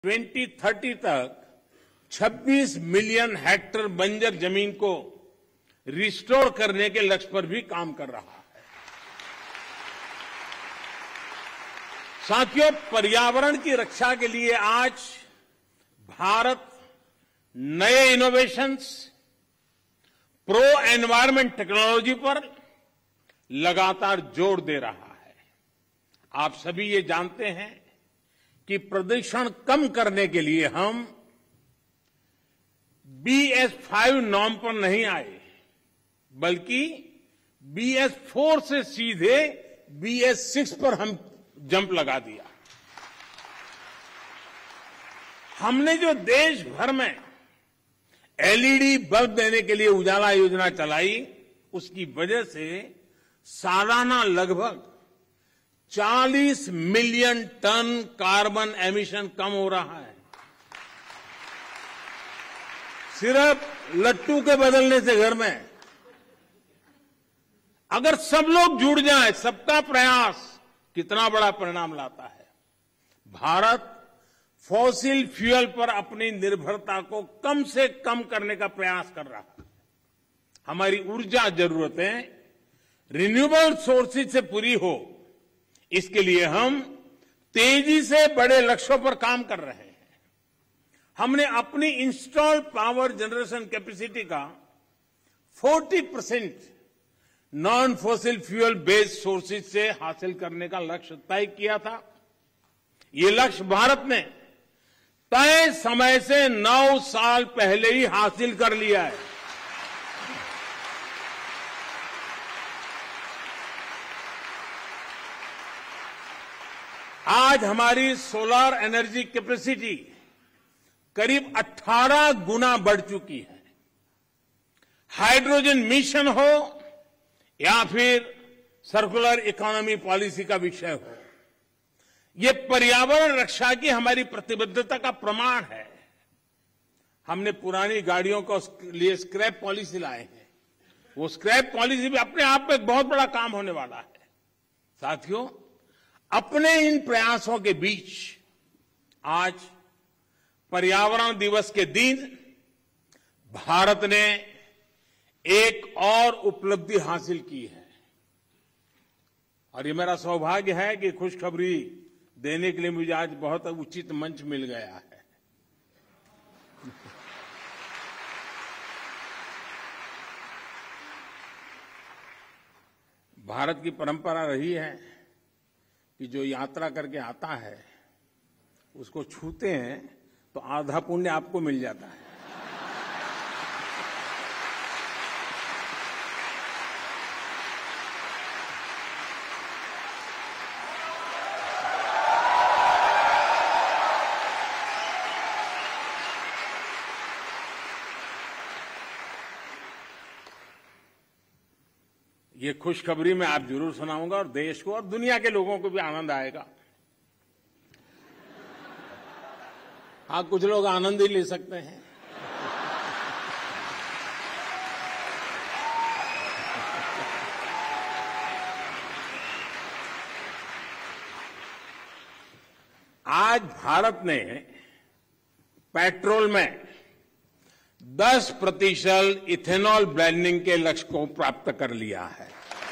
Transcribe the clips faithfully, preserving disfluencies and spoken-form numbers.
Twenty thirty तक छब्बीस million hectare बंजर जमीन को रिस्टोर करने के लक्ष्य पर भी काम कर रहा है। साथियों, पर्यावरण की रक्षा के लिए आज भारत नए इनोवेशंस, प्रो एनवायरमेंट टेक्नोलॉजी पर लगातार जोर दे रहा है। आप सभी ये जानते हैं कि प्रदूषण कम करने के लिए हम बी एस फाइव नॉर्म पर नहीं आए, बल्कि बी एस फोर से सीधे बी एस सिक्स पर हम जंप लगा दिया। हमने जो देश भर में एल ई डी बल्ब देने के लिए उजाला योजना चलाई, उसकी वजह से सालाना लगभग चालीस मिलियन टन कार्बन एमिशन कम हो रहा है। सिर्फ लट्टू के बदलने से घर में अगर सब लोग जुड़ जाएं, सबका प्रयास कितना बड़ा परिणाम लाता है। भारत फॉसिल फ्यूल पर अपनी निर्भरता को कम से कम करने का प्रयास कर रहा है। हमारी ऊर्जा जरूरतें रिन्यूएबल सोर्सेज से पूरी हो, इसके लिए हम तेजी से बड़े लक्ष्यों पर काम कर रहे हैं। हमने अपनी इंस्टॉल्ड पावर जनरेशन कैपेसिटी का चालीस percent non fossil fuel based sources से हासिल करने का लक्ष्य तय किया था। ये लक्ष्य भारत ने तय समय से नौ साल पहले ही हासिल कर लिया है। आज हमारी सोलर एनर्जी कैपेसिटी करीब अठारह गुना बढ़ चुकी है। हाइड्रोजन मिशन हो या फिर सर्कुलर इकोनॉमी पॉलिसी का विषय हो, ये पर्यावरण रक्षा की हमारी प्रतिबद्धता का प्रमाण है। हमने पुरानी गाड़ियों को लिए स्क्रैप पॉलिसी लाए हैं। वो स्क्रैप पॉलिसी भी अपने आप में एक बहुत बड़ा काम होने वाला है। साथियों, अपने इन प्रयासों के बीच आज पर्यावरण दिवस के दिन भारत ने एक और उपलब्धि हासिल की है, और ये मेरा सौभाग्य है कि खुशखबरी देने के लिए मुझे आज बहुत उचित मंच मिल गया है। भारत की परंपरा रही है कि जो यात्रा करके आता है उसको छूते हैं तो आधा पुण्य आपको मिल जाता है। ये खुशखबरी मैं आप जरूर सुनाऊंगा और देश को और दुनिया के लोगों को भी आनंद आएगा। हाँ, कुछ लोग आनंद ही ले सकते हैं। आज भारत ने पेट्रोल में दस प्रतिशत इथेनॉल ब्लेंडिंग के लक्ष्य को प्राप्त कर लिया है।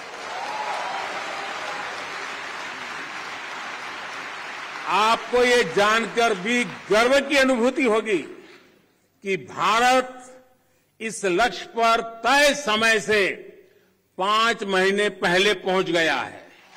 आपको ये जानकर भी गर्व की अनुभूति होगी कि भारत इस लक्ष्य पर तय समय से पांच महीने पहले पहुंच गया है।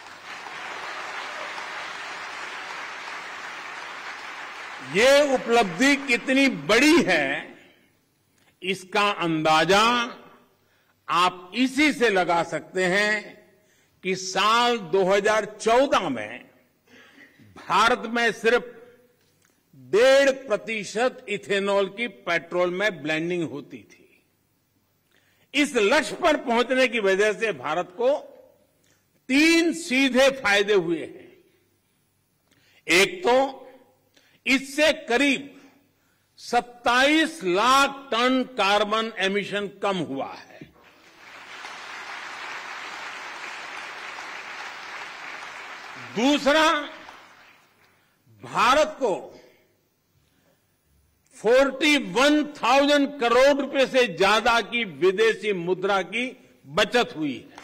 ये उपलब्धि कितनी बड़ी है, इसका अंदाजा आप इसी से लगा सकते हैं कि साल दो हज़ार चौदह में भारत में सिर्फ डेढ़ प्रतिशत इथेनॉल की पेट्रोल में ब्लेंडिंग होती थी। इस लक्ष्य पर पहुंचने की वजह से भारत को तीन सीधे फायदे हुए हैं। एक तो इससे करीब सत्ताईस लाख टन कार्बन एमिशन कम हुआ है। दूसरा, भारत को इकतालीस हज़ार करोड़ रुपए से ज्यादा की विदेशी मुद्रा की बचत हुई है।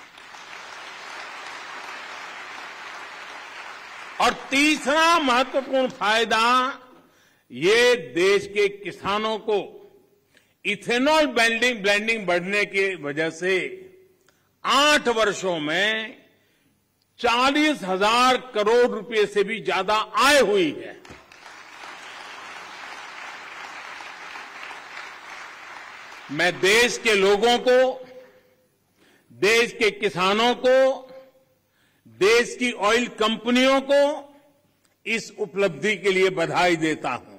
और तीसरा महत्वपूर्ण फायदा, ये देश के किसानों को इथेनॉल ब्लेंडिंग ब्लेंडिंग बढ़ने की वजह से आठ वर्षों में चालीस हजार करोड़ रुपए से भी ज्यादा आय हुई है। मैं देश के लोगों को, देश के किसानों को, देश की ऑयल कंपनियों को इस उपलब्धि के लिए बधाई देता हूं।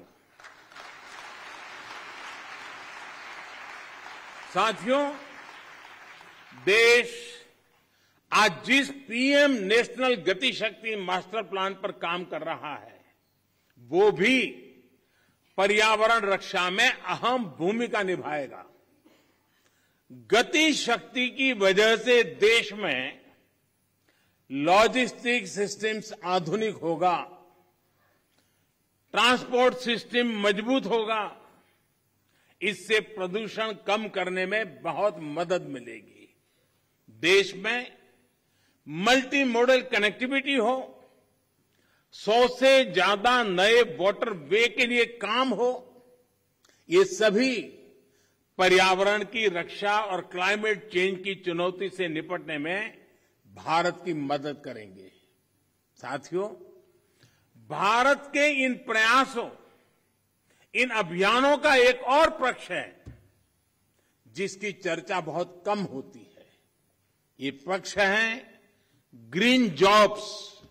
साथियों, देश आज जिस पीएम नेशनल गति शक्ति मास्टर प्लान पर काम कर रहा है, वो भी पर्यावरण रक्षा में अहम भूमिका निभाएगा। गति शक्ति की वजह से देश में लॉजिस्टिक सिस्टम्स आधुनिक होगा, ट्रांसपोर्ट सिस्टम मजबूत होगा। इससे प्रदूषण कम करने में बहुत मदद मिलेगी। देश में मल्टी मॉडल कनेक्टिविटी हो, सौ से ज्यादा नए वाटर वे के लिए काम हो, ये सभी पर्यावरण की रक्षा और क्लाइमेट चेंज की चुनौती से निपटने में भारत की मदद करेंगे। साथियों, भारत के इन प्रयासों, इन अभियानों का एक और पक्ष है जिसकी चर्चा बहुत कम होती है। ये पक्ष है ग्रीन जॉब्स।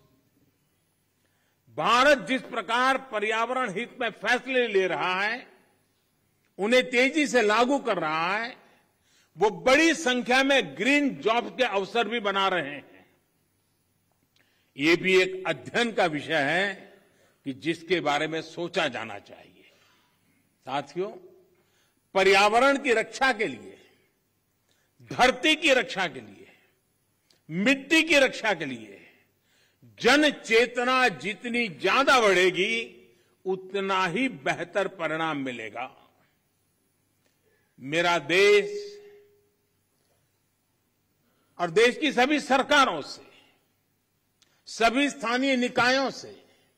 भारत जिस प्रकार पर्यावरण हित में फैसले ले रहा है, उन्हें तेजी से लागू कर रहा है, वो बड़ी संख्या में ग्रीन जॉब के अवसर भी बना रहे हैं। ये भी एक अध्ययन का विषय है कि जिसके बारे में सोचा जाना चाहिए। साथियों, पर्यावरण की रक्षा के लिए, धरती की रक्षा के लिए, मिट्टी की रक्षा के लिए जन चेतना जितनी ज्यादा बढ़ेगी, उतना ही बेहतर परिणाम मिलेगा। मेरा देश और देश की सभी सरकारों से, सभी स्थानीय निकायों से,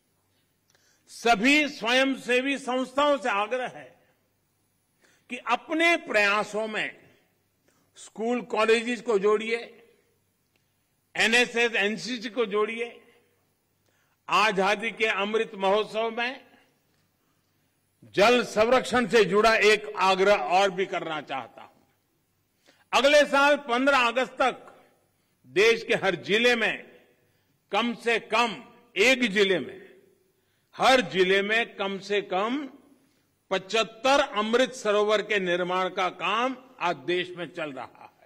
सभी स्वयंसेवी संस्थाओं से आग्रह है कि अपने प्रयासों में स्कूल कॉलेजेस को जोड़िए, एनएसएस एनसीसी को जोड़िए। आजादी के अमृत महोत्सव में जल संरक्षण से जुड़ा एक आग्रह और भी करना चाहता हूं। अगले साल पंद्रह अगस्त तक देश के हर जिले में कम से कम एक जिले में हर जिले में कम से कम पचहत्तर अमृत सरोवर के निर्माण का काम आज देश में चल रहा है।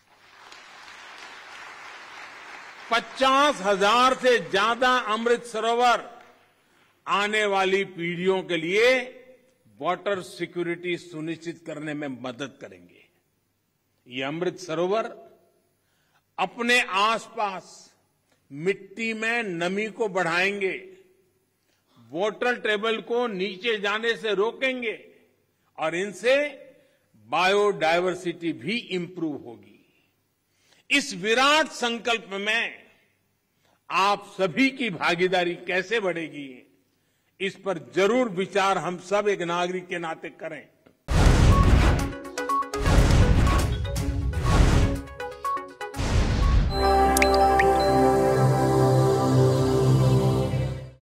पचास हजार से ज्यादा अमृत सरोवर आने वाली पीढ़ियों के लिए वाटर सिक्योरिटी सुनिश्चित करने में मदद करेंगे। ये अमृत सरोवर अपने आसपास मिट्टी में नमी को बढ़ाएंगे, वाटर टेबल को नीचे जाने से रोकेंगे और इनसे बायोडायवर्सिटी भी इंप्रूव होगी। इस विराट संकल्प में आप सभी की भागीदारी कैसे बढ़ेगी, इस पर जरूर विचार हम सब एक नागरिक के नाते करें।